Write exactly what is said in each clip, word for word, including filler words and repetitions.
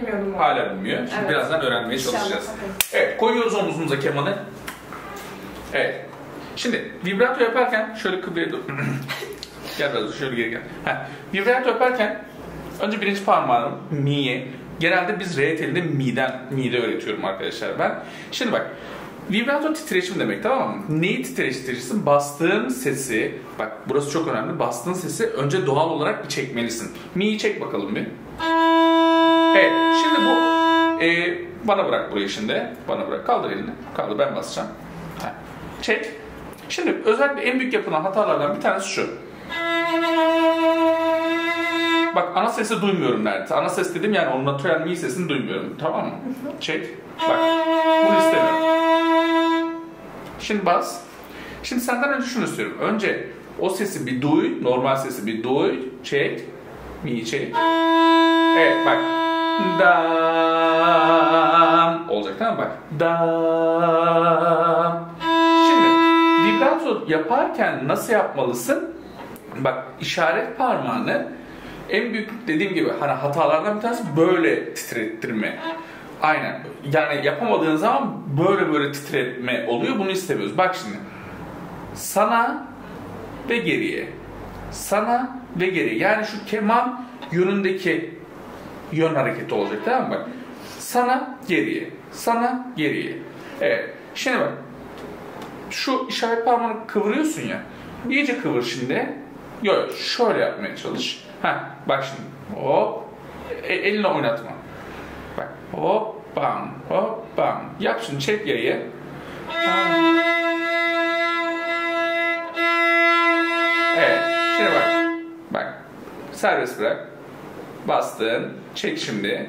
Bilmiyordum. Hala bilmiyor. Şimdi evet. Birazdan öğrenmeye çalışacağız. İnşallah. Evet, koyuyoruz omuzumuza kemanı. Evet. Şimdi vibrato yaparken şöyle kıbrıya dur. Gel biraz şöyle geri gel. Heh. Vibrato yaparken önce birinci parmağım mi'ye. Genelde biz re telinde mi'den mi'de öğretiyorum arkadaşlar ben. Şimdi bak. Vibrato titreşim demek, tamam mı? Neyi titreştirirsin? Bastığın sesi, bak burası çok önemli. Bastığın sesi önce doğal olarak bir çekmelisin. Mi'yi çek bakalım bir. Evet, şimdi bu e, bana bırak burayı şimdi. Bana bırak. Kaldır elini. Kaldır, ben basacağım. Heh. Çek. Şimdi özellikle en büyük yapılan hatalardan bir tanesi şu. Bak ana sesi duymuyorum neredeyse. Ana ses dedim yani onun natürel mi sesini duymuyorum. Tamam mı? Çek. Bak. Bunu istemiyorum. Şimdi bas. Şimdi senden önce şunu istiyorum. Önce o sesi bir duy. Normal sesi bir duy. Çek. Mi çek. Evet bak. Dam. Olacak tamam mı? Bak. Dam. Şimdi vibrato yaparken nasıl yapmalısın? Bak işaret parmağını en büyük dediğim gibi hani hatalardan bir tanesi böyle titrettirme. Aynen. Yani yapamadığın zaman böyle böyle titretme oluyor. Bunu istemiyoruz. Bak şimdi. Sana ve geriye. Sana ve geriye. Yani şu keman yönündeki yön hareketi olacak. Tamam mı? Bak. Sana geriye. Sana geriye. Evet. Şimdi bak. Şu işaret parmağını kıvırıyorsun ya. İyice kıvır şimdi. Yok. Şöyle yapmaya çalış. Heh. Bak şimdi. Hop. E, elini oynatma. Bak. Hop. Bam, hop, bam. Yap şimdi, çek yayı. Evet, şimdi bak. Bak, serbest bırak. Bastın, çek şimdi.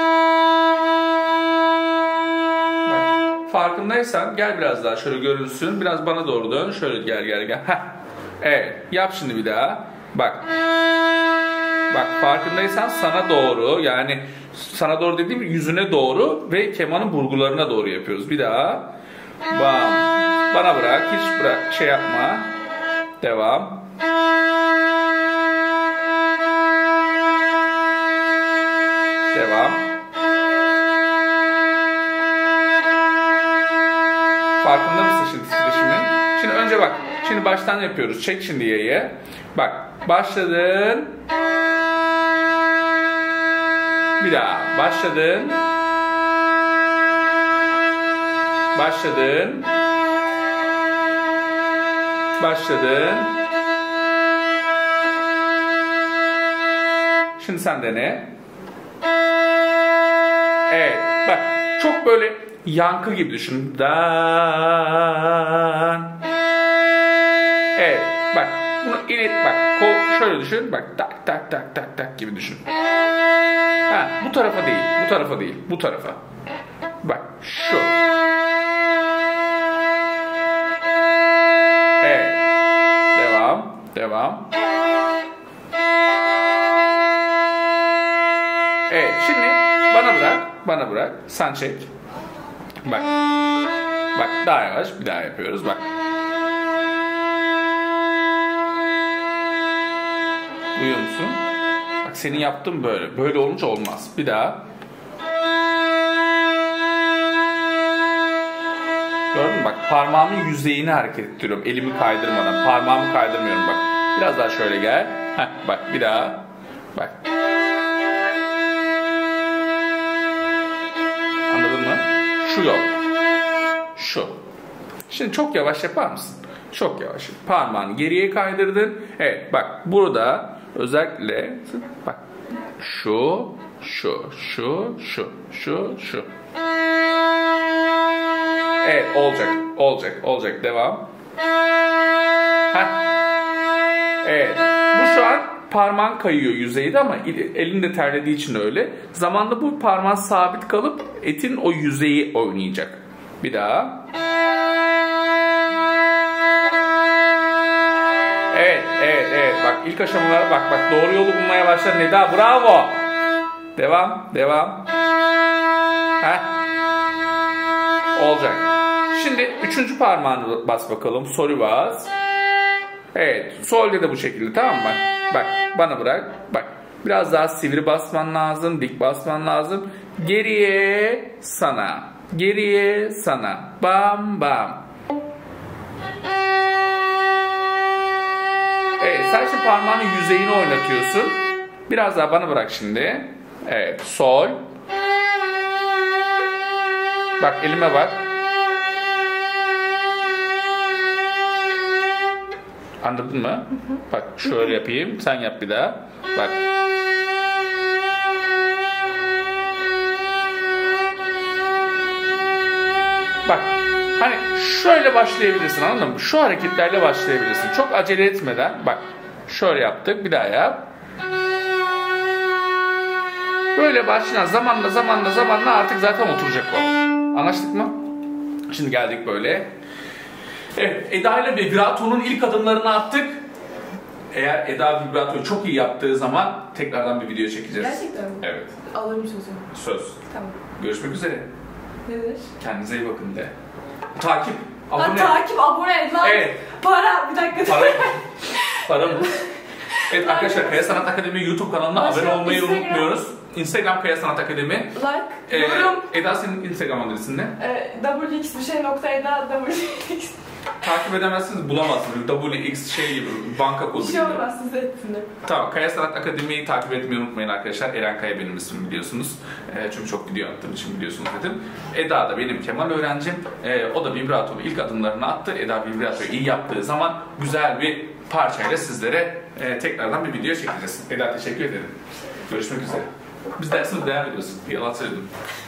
Bak, farkındaysan gel biraz daha şöyle görünsün. Biraz bana doğru dön. Şöyle gel gel gel. Heh. Evet, yap şimdi bir daha. Bak. Bak farkındaysan sana doğru, yani sana doğru dediğim yüzüne doğru ve kemanın burgularına doğru yapıyoruz. Bir daha. Bam. Bana bırak. Hiç bırak. Şey yapma. Devam. Devam. Farkında mısın şimdi titreşimin? Şimdi önce bak. Şimdi baştan yapıyoruz. Çek şimdi yayı. Bak. Başladın. Bir daha. Başladın. Başladın. Başladın. Şimdi sen dene. Evet. Bak. Çok böyle yankı gibi düşün. Dan. Evet. Bak. Bunu ilet bak. Kol şöyle düşün. Bak. Tak tak tak tak tak gibi düşün. Ha, bu tarafa değil, bu tarafa değil, bu tarafa. Bak, şu. Evet. Devam, devam. Evet, şimdi bana bırak, bana bırak. Sen çek. Bak. Bak, daha yavaş, bir daha yapıyoruz, bak. Duyuyor musun? Bak senin yaptığın böyle. Böyle olunca olmaz. Bir daha. Gördün mü? Bak parmağımın yüzeyini hareket ettiriyorum. Elimi kaydırmadan. Parmağımı kaydırmıyorum bak. Biraz daha şöyle gel. Heh, bak bir daha. Bak. Anladın mı? Şu yok. Şu. Şimdi çok yavaş yapar mısın? Çok yavaş. Parmağını geriye kaydırdın. Evet bak burada özellikle bak şu, şu, şu, şu, şu, şu. Evet olacak, olacak, olacak. Devam. Heh. Evet. Bu şu an parmağın kayıyor yüzeyde ama elinde terlediği için öyle. Zamanla bu parmağın sabit kalıp etin o yüzeyi oynayacak. Bir daha. Evet, evet, evet. Bak ilk aşamalara bak, bak doğru yolu bulmaya başlar. Neda, bravo. Devam, devam. Heh. Olacak. Şimdi üçüncü parmağını bas bakalım. Sol'ü bas. Evet, sol'de de bu şekilde, tamam mı? Bak, bak bana bırak. Bak, Biraz daha sivri basman lazım, dik basman lazım. Geriye sana, geriye sana. Bam bam. Evet, sen şimdi parmağının yüzeyini oynatıyorsun. Biraz daha bana bırak şimdi. Evet, sol. Bak elime bak. Anladın mı? Hı hı. Bak şöyle yapayım. Sen yap bir daha. Bak. Bak. Hani şöyle başlayabilirsin, anladın mı? Şu hareketlerle başlayabilirsin. Çok acele etmeden. Bak. Şöyle yaptık. Bir daha yap. Böyle başla. Zamanla zamanla zamanla artık zaten oturacak o. Anlaştık mı? Şimdi geldik böyle. Evet, Eda ile vibrato'nun ilk adımlarını attık. Eğer Eda vibratoyu çok iyi yaptığı zaman tekrardan bir video çekeceğiz. Gerçekten mi? Evet. Alırım sözü. Söz. Tamam. Görüşmek üzere. Nedir? Kendinize iyi bakın de. Takip. Ha, Abone. takip, abone, like, Evet. para. Bir dakika. Para mı? Para mı? Evet arkadaşlar, Kaya Sanat Akademi YouTube kanalına Başka abone olmayı Instagram. unutmuyoruz. Instagram Kaya Sanat Akademi. Like, Ee, yorum. Eda senin Instagram adresin ne? Ee, W X bir şey nokta Eda W X. Takip edemezsiniz, bulamazsınız. W X şey gibi, banka kodu Bir gibi. şey olmaz size etsinler. Tamam, Kaya Sanat Akademi'yi takip etmeyi unutmayın arkadaşlar. Eren Kaya benim ismim biliyorsunuz. E, çünkü çok video attığım için biliyorsunuz dedim. Eda da benim Kemal öğrencim. E, o da vibrato'nun ilk adımlarını attı. Eda vibratoyu iyi yaptığı zaman güzel bir parçayla sizlere e, tekrardan bir video çekeceğiz. Eda teşekkür ederim. Görüşmek üzere. Biz dersimize devam ediyoruz. Yalan söyledim.